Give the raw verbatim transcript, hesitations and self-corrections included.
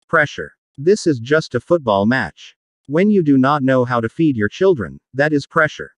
Pressure. This is just a football match. When you do not know how to feed your children, that is pressure.